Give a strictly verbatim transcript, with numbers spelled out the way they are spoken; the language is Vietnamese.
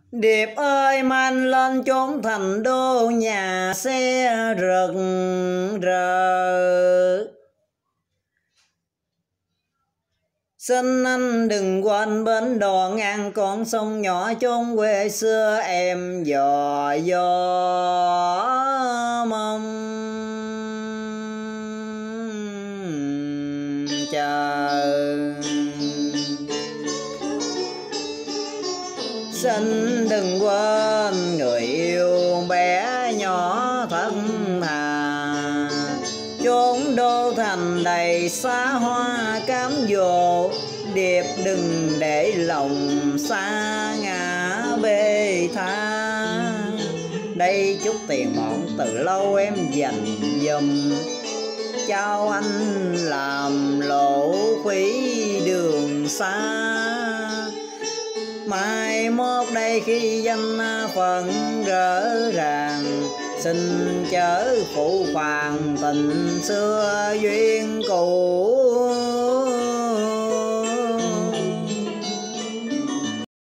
Điệp ơi mang lên chốn thành đô nhà xe rực rỡ. Xin anh đừng quên bến đò ngang con sông nhỏ chốn quê xưa em dò dò mong chờ. Xin đừng quên người yêu bé nhỏ thật thà, chốn đô thành đầy xa hoa cám dồ. Điệp đừng để lòng xa ngã bê tha, đây chút tiền mọn từ lâu em dành dùm, trao anh làm lộ phí đường xa. Mai mốt đây khi danh phận rỡ ràng, xin chớ phụ phàng tình xưa duyên cũ.